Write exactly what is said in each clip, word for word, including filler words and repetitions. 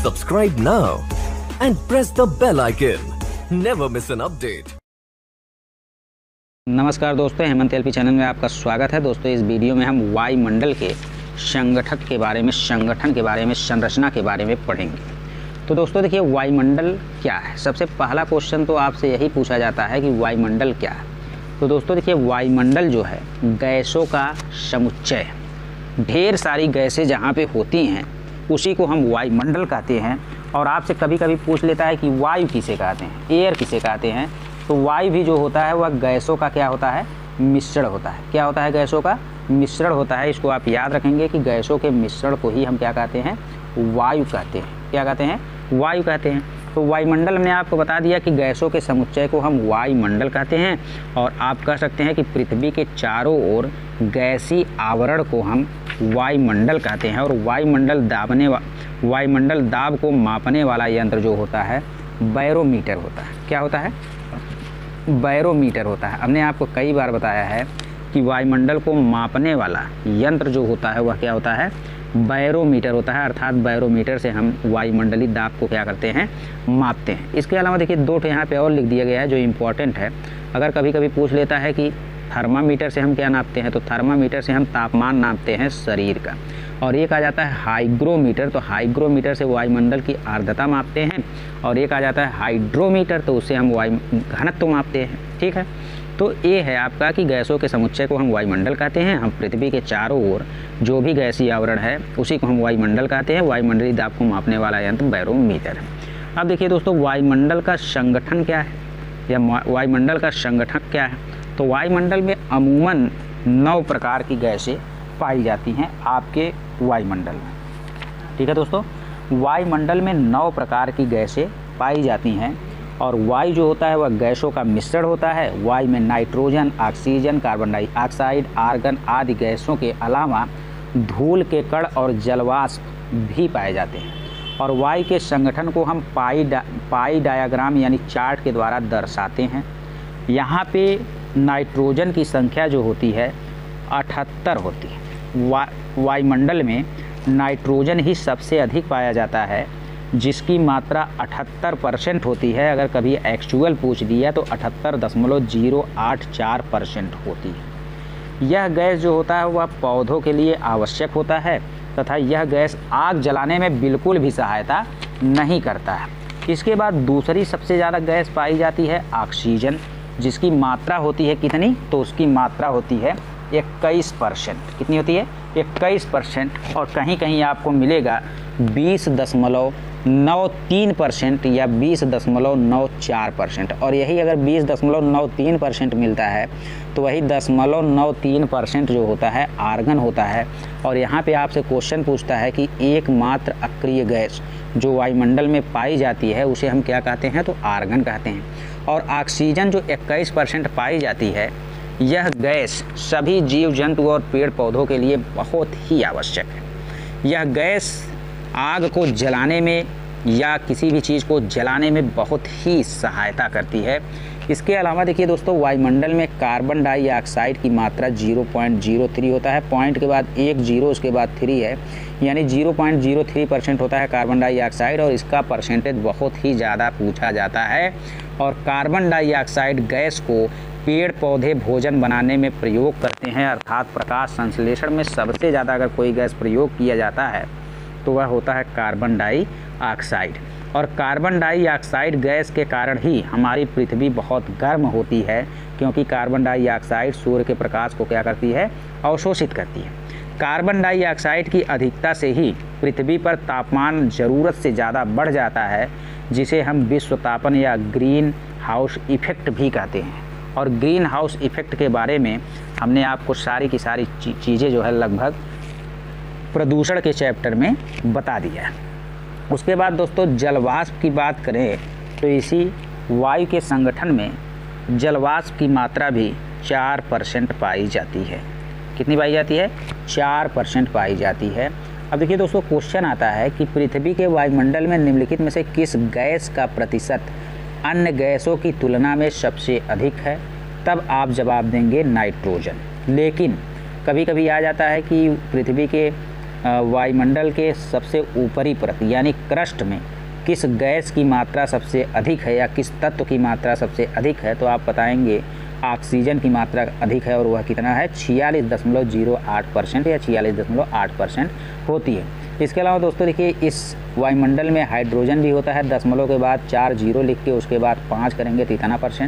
Subscribe now and press the bell icon. Never miss an update. नमस्कार दोस्तों, Hemant LP channel में आपका स्वागत है। दोस्तों इस वीडियो में हम वायुमंडल के संगठन के बारे में संगठन के बारे में संरचना के बारे में पढ़ेंगे। तो दोस्तों देखिए, वायुमंडल क्या है। सबसे पहला क्वेश्चन तो आपसे यही पूछा जाता है कि वायुमंडल क्या है। तो दोस्तों देखिए, वायुमंडल जो है गैसों का समुच्चय है। ढेर सारी गैसें जहाँ पे होती हैं उसी को हम वायुमंडल कहते हैं। और आपसे कभी कभी पूछ लेता है कि वायु किसे कहते हैं, एयर किसे कहते हैं। तो वायु भी जो होता है वह गैसों का क्या होता है, मिश्रण होता है। क्या होता है, गैसों का मिश्रण होता है। इसको आप याद रखेंगे कि गैसों के मिश्रण को ही हम क्या कहते हैं, वायु कहते हैं। क्या कहते हैं, वायु कहते हैं। तो वायुमंडल ने आपको बता दिया कि गैसों के समुच्चय को हम वायुमंडल कहते हैं। और आप कह सकते हैं कि पृथ्वी के चारों ओर गैसीय आवरण को हम वायुमंडल कहते हैं। और वायुमंडल दाबने वा वायुमंडल दाब को मापने वाला यंत्र जो होता है बैरोमीटर होता है। क्या होता है, बैरोमीटर होता है। हमने आपको कई बार बताया है कि वायुमंडल को मापने वाला यंत्र जो होता है वह क्या होता है, बैरोमीटर होता है। अर्थात बैरोमीटर से हम वायुमंडलीय दाब को क्या करते हैं, मापते हैं। इसके अलावा देखिए दो ठो यहाँ पे और लिख दिया गया है जो इम्पोर्टेंट है। अगर कभी कभी पूछ लेता है कि थर्मामीटर से हम क्या नापते हैं, तो थर्मामीटर से हम तापमान नापते हैं शरीर का। और एक आ जाता है हाइग्रोमीटर, तो हाइग्रोमीटर से वायुमंडल की आर्द्रता मापते हैं। और एक आ जाता है हाइड्रोमीटर, तो उससे हम वायु घनत्व मापते हैं। ठीक है, तो ये है आपका कि गैसों के समुच्चय को हम वायुमंडल कहते हैं। हम पृथ्वी के चारों ओर जो भी गैसीय आवरण है उसी को हम वायुमंडल कहते हैं। वायुमंडलीय दाब को मापने वाला यंत्र बैरोमीटर है। अब देखिए दोस्तों, वायुमंडल का संगठन क्या है या वायुमंडल का संगठन क्या है। तो वायुमंडल में अमूमन नौ प्रकार की गैसें पाई जाती हैं आपके वायुमंडल में। ठीक है दोस्तों, वायुमंडल में नौ प्रकार की गैसें पाई जाती हैं। और वायु जो होता है वह गैसों का मिश्रण होता है। वायु में nitrogen, oxygen, carbon dioxide, argon आदि गैसों के अलावा धूल के कण और जलवाष्प भी पाए जाते हैं। और वायु के संगठन को हम पाई डा, पाई डायग्राम यानी चार्ट के द्वारा दर्शाते हैं। यहाँ पे नाइट्रोजन की संख्या जो होती है अठहत्तर होती है। वा वायुमंडल में नाइट्रोजन ही सबसे अधिक पाया जाता है, जिसकी मात्रा अठहत्तर परसेंट होती है। अगर कभी एक्चुअल पूछ दिया तो अठहत्तर दशमलव जीरो आठ चार परसेंट होती है। यह गैस जो होता है वह पौधों के लिए आवश्यक होता है तथा यह गैस आग जलाने में बिल्कुल भी सहायता नहीं करता है। इसके बाद दूसरी सबसे ज़्यादा गैस पाई जाती है ऑक्सीजन, जिसकी मात्रा होती है कितनी, तो उसकी मात्रा होती है इक्कीस परसेंट। कितनी होती है, इक्कीस परसेंट। और कहीं कहीं आपको मिलेगा बीस दशमलव नौ तीन परसेंट या बीस दशमलव नौ चार परसेंट। और यही अगर बीस दशमलव नौ तीन परसेंट मिलता है तो वही दशमलव नौ तीन परसेंट जो होता है आर्गन होता है। और यहाँ पे आपसे क्वेश्चन पूछता है कि एकमात्र अक्रिय गैस जो वायुमंडल में पाई जाती है उसे हम क्या कहते हैं, तो आर्गन कहते हैं। और ऑक्सीजन जो इक्कीस परसेंट पाई जाती है, यह गैस सभी जीव जंतु और पेड़ पौधों के लिए बहुत ही आवश्यक है। यह गैस आग को जलाने में या किसी भी चीज़ को जलाने में बहुत ही सहायता करती है। इसके अलावा देखिए दोस्तों, वायुमंडल में कार्बन डाइऑक्साइड की मात्रा ज़ीरो पॉइंट ज़ीरो थ्री होता है। पॉइंट के बाद एक जीरो, उसके बाद थ्री है, यानी zero point zero three percent होता है कार्बन डाइऑक्साइड। और इसका परसेंटेज बहुत ही ज़्यादा पूछा जाता है। और कार्बन डाइऑक्साइड गैस को पेड़ पौधे भोजन बनाने में प्रयोग करते हैं। अर्थात प्रकाश संश्लेषण में सबसे ज़्यादा अगर कोई गैस प्रयोग किया जाता है तो वह होता है कार्बन डाइऑक्साइड। और कार्बन डाइऑक्साइड गैस के कारण ही हमारी पृथ्वी बहुत गर्म होती है, क्योंकि कार्बन डाइऑक्साइड सूर्य के प्रकाश को क्या करती है, अवशोषित करती है। कार्बन डाइऑक्साइड की अधिकता से ही पृथ्वी पर तापमान ज़रूरत से ज़्यादा बढ़ जाता है, जिसे हम विश्व तापन या ग्रीन हाउस इफेक्ट भी कहते हैं। और ग्रीन हाउस इफेक्ट के बारे में हमने आपको सारी की सारी चीज़ें जो है लगभग प्रदूषण के चैप्टर में बता दिया है। उसके बाद दोस्तों, जलवाष्प की बात करें तो इसी वायु के संगठन में जलवाष्प की मात्रा भी चार परसेंट पाई जाती है। कितनी पाई जाती है, चार परसेंट पाई जाती है। अब देखिए दोस्तों, क्वेश्चन आता है कि पृथ्वी के वायुमंडल में निम्नलिखित में से किस गैस का प्रतिशत अन्य गैसों की तुलना में सबसे अधिक है। तब आप जवाब देंगे नाइट्रोजन। लेकिन कभी कभी आ जाता है कि पृथ्वी के वायुमंडल के सबसे ऊपरी परत यानी क्रस्ट में किस गैस की मात्रा सबसे अधिक है या किस तत्व की मात्रा सबसे अधिक है, तो आप बताएंगे ऑक्सीजन की मात्रा अधिक है और वह कितना है छियालीस दशमलव जीरो आठ परसेंट या छियालीस दशमलव आठ परसेंट होती है। इसके अलावा दोस्तों देखिए इस वायुमंडल में हाइड्रोजन भी होता है, दशमलव के बाद चार जीरो लिख के उसके बाद पाँच करेंगे तो इतना परसेंट,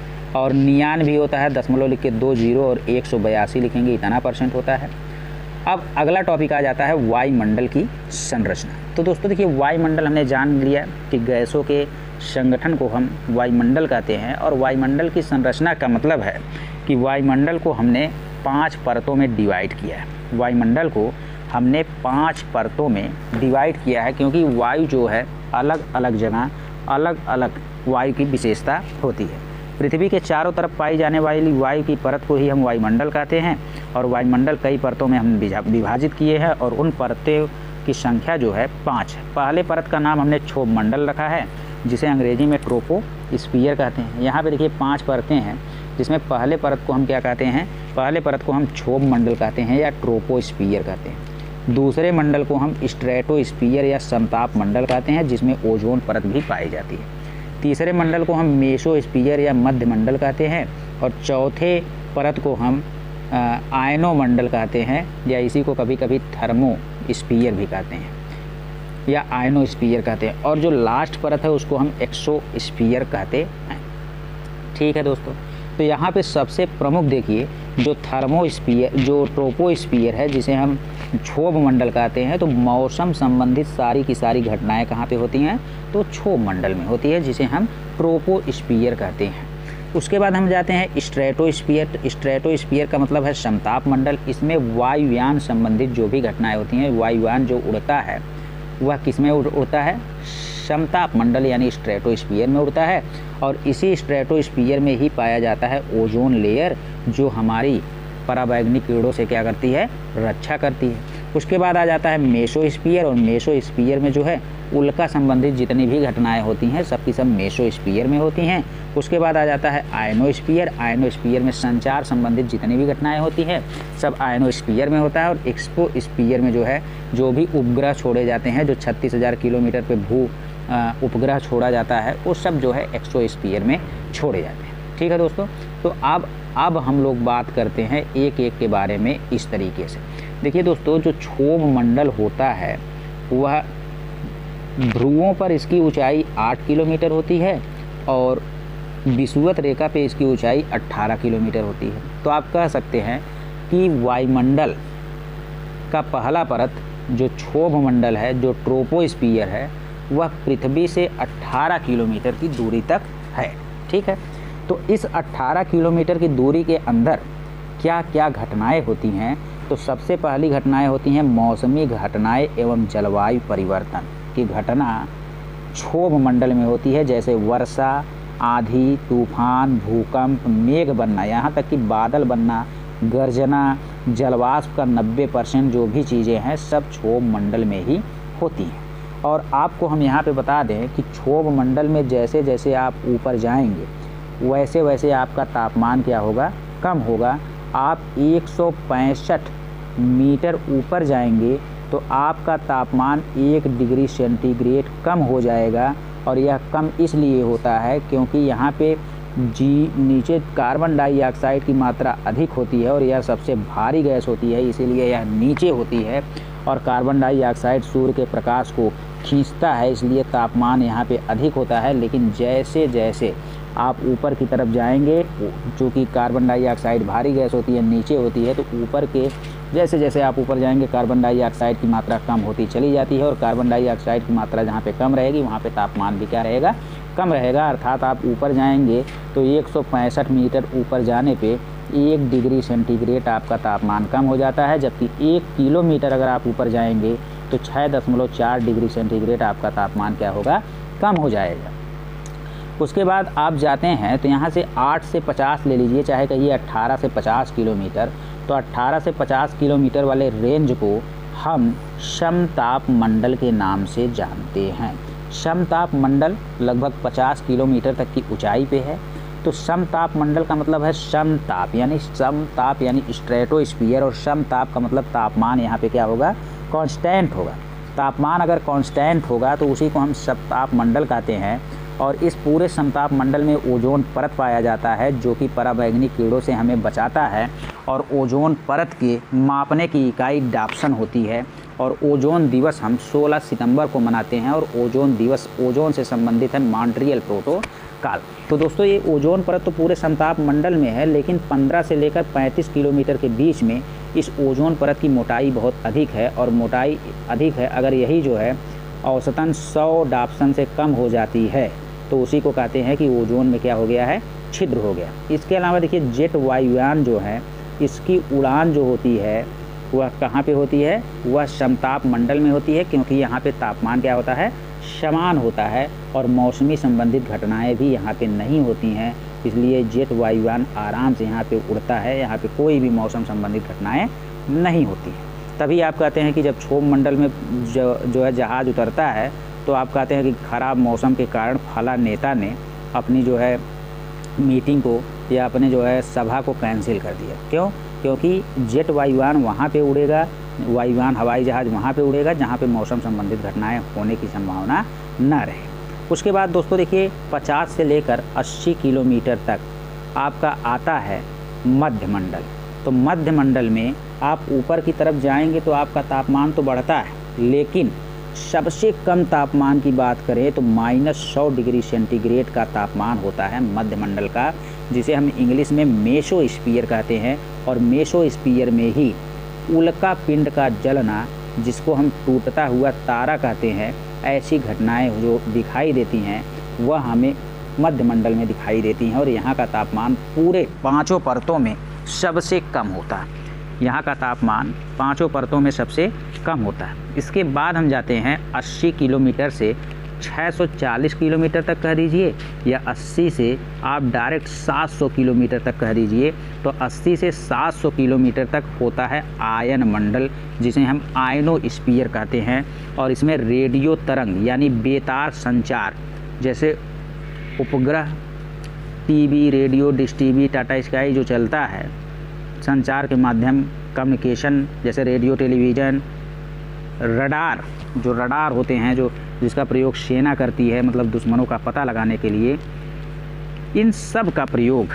और नियान भी होता है, दशमलव लिख के दो जीरो और एक सौ बयासी लिखेंगे इतना परसेंट होता है। अब अगला टॉपिक आ जाता है वायुमंडल की संरचना। तो दोस्तों देखिए वायुमंडल हमने जान लिया कि गैसों के संगठन को हम वायुमंडल कहते हैं, और वायुमंडल की संरचना का मतलब है कि वायुमंडल को हमने पांच परतों में डिवाइड किया है। वायुमंडल को हमने पांच परतों में डिवाइड किया है क्योंकि वायु जो है अलग अलग जगह अलग अलग वायु की विशेषता होती है। पृथ्वी के चारों तरफ पाई जाने वाली वायु की परत को ही हम वायुमंडल कहते हैं, और वायुमंडल कई परतों में हम विभाजित किए हैं और उन परतों की संख्या जो है पाँच है। पहले परत का नाम हमने क्षोभ मंडल रखा है जिसे अंग्रेजी में ट्रोपोस्फियर कहते हैं। यहाँ पे देखिए पांच परतें हैं जिसमें पहले परत को हम क्या कहते हैं, पहले परत को हम क्षोभ मंडल कहते हैं या ट्रोपोस्फियर कहते हैं। दूसरे मंडल को हम स्ट्रेटोस्फियर या समताप मंडल कहते हैं जिसमें ओजोन परत भी पाई जाती है। तीसरे मंडल को हम मेसोस्फियर या मध्य मंडल कहते हैं, और चौथे परत को हम आयनो मंडल कहते हैं या इसी को कभी कभी थर्मोस्फियर भी कहते हैं या आयनोस्फियर कहते हैं, और जो लास्ट परत है उसको हम एक्सोस्फियर कहते हैं। ठीक है दोस्तों, तो यहाँ पे सबसे प्रमुख देखिए जो थर्मोस्फियर जो ट्रोपोस्फियर है जिसे हम क्षोभ मंडल कहते हैं, तो मौसम संबंधित सारी की सारी घटनाएं कहाँ पे होती हैं, तो क्षोभ मंडल में होती है जिसे हम ट्रोपोस्फियर कहते हैं। उसके बाद हम जाते हैं स्ट्रेटोस्फियर। स्ट्रेटोस्फियर का मतलब है समताप मंडल। इसमें वायुयान संबंधित जो भी घटनाएं होती हैं, वायुयान जो उड़ता है वह किस में उड़ता है, समताप मंडल यानी स्ट्रेटोस्फियर में उड़ता है, और इसी स्ट्रेटोस्फियर में ही पाया जाता है ओजोन लेयर जो हमारी पराबैंगनी किरणों से क्या करती है, रक्षा करती है। उसके बाद आ जाता है मेसोस्फियर, और मेसोस्फियर में जो है उल्का संबंधित जितनी भी घटनाएं होती हैं सबकी सब मेसोस्फियर में होती हैं। उसके बाद आ जाता है आयनोस्फियर। आयनोस्फियर में संचार संबंधित जितनी भी घटनाएं होती हैं सब आयनोस्फियर में होता है। और एक्सोस्फियर में जो है जो भी उपग्रह छोड़े जाते हैं, जो छत्तीस हज़ार किलोमीटर पे भू उपग्रह छोड़ा जाता है वो सब जो है एक्सोस्फियर में छोड़े जाते हैं। ठीक है दोस्तों, तो अब अब हम लोग बात करते हैं एक एक के बारे में इस तरीके से। देखिए दोस्तों, जो क्षोभ मंडल होता है वह ध्रुवों पर इसकी ऊंचाई आठ किलोमीटर होती है और विषुवत रेखा पे इसकी ऊंचाई अठारह किलोमीटर होती है। तो आप कह सकते हैं कि वायुमंडल का पहला परत जो क्षोभ मंडल है, जो ट्रोपोस्फियर है, वह पृथ्वी से अठारह किलोमीटर की दूरी तक है। ठीक है, तो इस अठारह किलोमीटर की दूरी के अंदर क्या क्या घटनाएं होती हैं, तो सबसे पहली घटनाएं होती हैं मौसमी घटनाएं एवं जलवायु परिवर्तन की घटना क्षोभ मंडल में होती है, जैसे वर्षा, आंधी, तूफान, भूकंप, मेघ बनना, यहाँ तक कि बादल बनना, गर्जना, जलवाष्प का नब्बे परसेंट जो भी चीज़ें हैं सब क्षोभ मंडल में ही होती हैं। और आपको हम यहाँ पे बता दें कि क्षोभ मंडल में जैसे जैसे आप ऊपर जाएंगे वैसे वैसे आपका तापमान क्या होगा, कम होगा। आप एक सौ पैंसठ मीटर ऊपर जाएंगे तो आपका तापमान एक डिग्री सेंटीग्रेड कम हो जाएगा, और यह कम इसलिए होता है क्योंकि यहाँ पे जी नीचे कार्बन डाइऑक्साइड की मात्रा अधिक होती है और यह सबसे भारी गैस होती है, इसीलिए यह नीचे होती है, और कार्बन डाइऑक्साइड सूर्य के प्रकाश को खींचता है, इसलिए तापमान यहाँ पे अधिक होता है। लेकिन जैसे जैसे आप ऊपर की तरफ जाएंगे, चूँकि कार्बन डाइऑक्साइड भारी गैस होती है, नीचे होती है, तो ऊपर के जैसे जैसे आप ऊपर जाएंगे कार्बन डाइऑक्साइड की मात्रा कम होती चली जाती है, और कार्बन डाइऑक्साइड की मात्रा जहाँ पे कम रहेगी वहाँ पे तापमान भी क्या रहेगा, कम रहेगा। अर्थात आप ऊपर जाएंगे तो एक सौ पैंसठ मीटर ऊपर जाने पे एक डिग्री सेंटीग्रेड आपका तापमान कम हो जाता है, जबकि एक किलोमीटर अगर आप ऊपर जाएंगे तो छः दशमलव चार डिग्री सेंटीग्रेड आपका तापमान क्या होगा, कम हो जाएगा। उसके बाद आप जाते हैं तो यहाँ से आठ से पचास ले लीजिए, चाहे कहिए अट्ठारह से पचास किलोमीटर, तो अट्ठारह से पचास किलोमीटर वाले रेंज को हम समताप मंडल के नाम से जानते हैं। समताप मंडल लगभग पचास किलोमीटर तक की ऊंचाई पे है। तो समताप मंडल का मतलब है समताप, यानी समताप यानी स्ट्रेटोस्फियर, और समताप का मतलब तापमान यहाँ पे क्या होगा, कांस्टेंट होगा। तापमान अगर कांस्टेंट होगा तो उसी को हम समताप मंडल कहते हैं। और इस पूरे समताप मंडल में ओजोन परत पाया जाता है जो कि पराबैंगनी किरणों से हमें बचाता है। और ओजोन परत के मापने की इकाई डाप्सन होती है। और ओजोन दिवस हम सोलह सितंबर को मनाते हैं और ओजोन दिवस ओजोन से संबंधित है मॉन्ट्रियल प्रोटोकॉल। तो दोस्तों ये ओजोन परत तो पूरे समताप मंडल में है, लेकिन पंद्रह से लेकर पैंतीस किलोमीटर के बीच में इस ओजोन परत की मोटाई बहुत अधिक है। और मोटाई अधिक है अगर यही जो है औसतन सौ डाप्सन से कम हो जाती है तो उसी को कहते हैं कि ओजोन में क्या हो गया है, छिद्र हो गया। इसके अलावा देखिए जेट वायुयान जो है इसकी उड़ान जो होती है वह कहाँ पे होती है, वह समताप मंडल में होती है, क्योंकि यहाँ पे तापमान क्या होता है, समान होता है और मौसमी संबंधित घटनाएं भी यहाँ पे नहीं होती हैं। इसलिए जेट वायुयान आराम से यहाँ पे उड़ता है, यहाँ पे कोई भी मौसम संबंधित घटनाएं नहीं होती हैं। तभी आप कहते हैं कि जब क्षोभ मंडल में जो जो है जहाज़ उतरता है तो आप कहते हैं कि ख़राब मौसम के कारण फला नेता ने अपनी जो है मीटिंग को या अपने जो है सभा को कैंसिल कर दिया। क्यों? क्योंकि जेट वायुयान वहाँ पे उड़ेगा, वायुयान हवाई जहाज़ वहाँ पे उड़ेगा जहाँ पे मौसम संबंधित घटनाएं होने की संभावना न रहे। उसके बाद दोस्तों देखिए पचास से लेकर अस्सी किलोमीटर तक आपका आता है मध्य मंडल। तो मध्य मंडल में आप ऊपर की तरफ जाएंगे तो आपका तापमान तो बढ़ता है, लेकिन सबसे कम तापमान की बात करें तो माइनस सौ डिग्री सेंटीग्रेड का तापमान होता है मध्य मंडल का, जिसे हम इंग्लिश में मेसोस्फीयर कहते हैं। और मेसोस्फीयर में ही उल्का पिंड का जलना, जिसको हम टूटता हुआ तारा कहते हैं, ऐसी घटनाएं जो दिखाई देती हैं वह हमें मध्य मंडल में दिखाई देती हैं। और यहाँ का तापमान पूरे पाँचों परतों में सबसे कम होता है। यहाँ का तापमान पाँचों परतों में सबसे कम होता है। इसके बाद हम जाते हैं अस्सी किलोमीटर से छह सौ चालीस किलोमीटर तक कह दीजिए, या अस्सी से आप डायरेक्ट सात सौ किलोमीटर तक कह दीजिए। तो अस्सी से सात सौ किलोमीटर तक होता है आयन मंडल, जिसे हम आयनोस्फीयर कहते हैं। और इसमें रेडियो तरंग यानी बेतार संचार, जैसे उपग्रह, TV, radio, dish TV, Tata Sky जो चलता है, संचार के माध्यम कम्युनिकेशन जैसे रेडियो, टेलीविज़न, रडार, जो रडार होते हैं जो जिसका प्रयोग सेना करती है, मतलब दुश्मनों का पता लगाने के लिए, इन सब का प्रयोग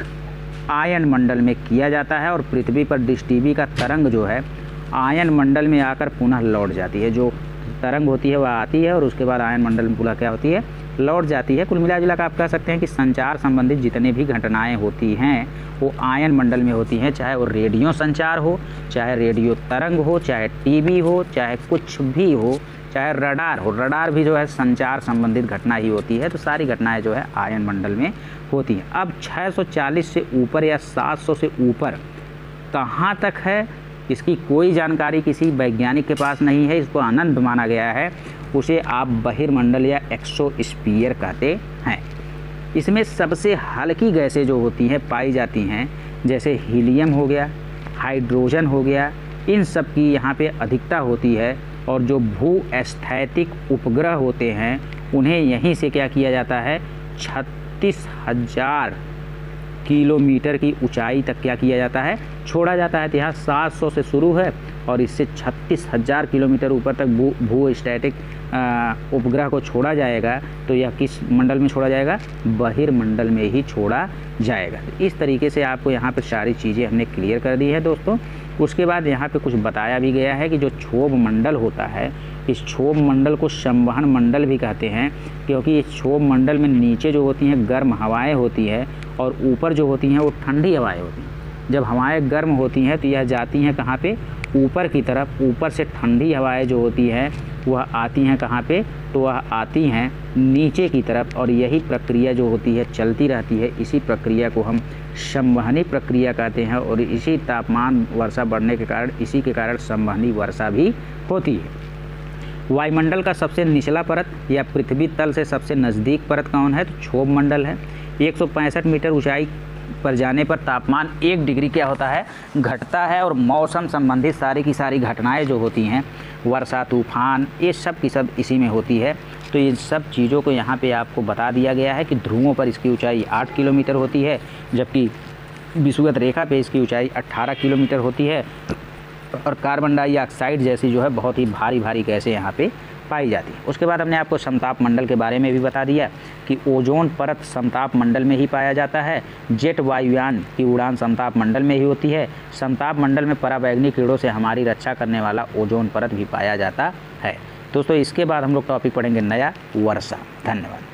आयन मंडल में किया जाता है। और पृथ्वी पर डिश टीवी का तरंग जो है आयन मंडल में आकर पुनः लौट जाती है। जो तरंग होती है वह आती है और उसके बाद आयन मंडल में पुनः क्या होती है, लौट जाती है। कुल मिला जुला कर आप कह सकते हैं कि संचार संबंधित जितने भी घटनाएं होती हैं वो आयन मंडल में होती हैं, चाहे वो रेडियो संचार हो, चाहे रेडियो तरंग हो, चाहे टीवी हो, चाहे कुछ भी हो, चाहे रडार हो। रडार भी जो है संचार संबंधित घटना ही होती है। तो सारी घटनाएं जो है आयन मंडल में होती हैं। अब छह सौ चालीस से ऊपर या सात सौ से ऊपर कहाँ तक है, इसकी कोई जानकारी किसी वैज्ञानिक के पास नहीं है। इसको अनंत माना गया है, उसे आप बहिर्मंडल या एक्सोस्फीयर कहते हैं। इसमें सबसे हल्की गैसें जो होती हैं पाई जाती हैं, जैसे हीलियम हो गया, हाइड्रोजन हो गया, इन सब की यहाँ पे अधिकता होती है। और जो भू स्थैतिक उपग्रह होते हैं उन्हें यहीं से क्या किया जाता है, छत्तीस हजार किलोमीटर की ऊंचाई तक क्या किया जाता है, छोड़ा जाता है। तो यहाँ सात सौ से शुरू है और इससे छत्तीस हजार किलोमीटर ऊपर तक भू भू स्टैटिक उपग्रह को छोड़ा जाएगा। तो यह किस मंडल में छोड़ा जाएगा, बहिर्मंडल में ही छोड़ा जाएगा। इस तरीके से आपको यहाँ पे सारी चीज़ें हमने क्लियर कर दी है दोस्तों। उसके बाद यहाँ पे कुछ बताया भी गया है कि जो क्षोभ मंडल होता है, इस क्षोभ मंडल को संवहन मंडल भी कहते हैं, क्योंकि इस क्षोभ मंडल में नीचे जो होती हैं गर्म हवाएं होती हैं और ऊपर जो होती हैं वो ठंडी हवाएं होती हैं। जब हवाएं गर्म होती हैं तो यह जाती हैं कहाँ पे, ऊपर की तरफ। ऊपर से ठंडी हवाएं जो होती हैं वह आती हैं कहाँ पे, तो वह आती हैं नीचे की तरफ। और यही प्रक्रिया जो होती है चलती रहती है। इसी प्रक्रिया को हम संवहनी प्रक्रिया कहते हैं। और इसी तापमान वर्षा बढ़ने के कारण, इसी के कारण संवहनी वर्षा भी होती है। वायुमंडल का सबसे निचला परत या पृथ्वी तल से सबसे नज़दीक परत कौन है, तो क्षोभ मंडल है। एक सौ पैंसठ मीटर ऊंचाई पर जाने पर तापमान एक डिग्री क्या होता है, घटता है। और मौसम संबंधित सारी की सारी घटनाएं जो होती हैं, वर्षा, तूफान, ये सब की सब इसी में होती है। तो इन सब चीज़ों को यहाँ पे आपको बता दिया गया है कि ध्रुवों पर इसकी ऊंचाई आठ किलोमीटर होती है, जबकि विषुवत रेखा पे इसकी ऊंचाई अट्ठारह किलोमीटर होती है। और कार्बन डाइऑक्साइड जैसी जो है बहुत ही भारी भारी गैसें यहाँ पे पाई जाती है। उसके बाद हमने आपको समताप मंडल के बारे में भी बता दिया कि ओजोन परत समताप मंडल में ही पाया जाता है। जेट वायुयान की उड़ान समताप मंडल में ही होती है। समताप मंडल में पराबैंगनी किरणों से हमारी रक्षा करने वाला ओजोन परत भी पाया जाता है। दोस्तों इसके बाद हम लोग टॉपिक पढ़ेंगे नया वर्षा। धन्यवाद।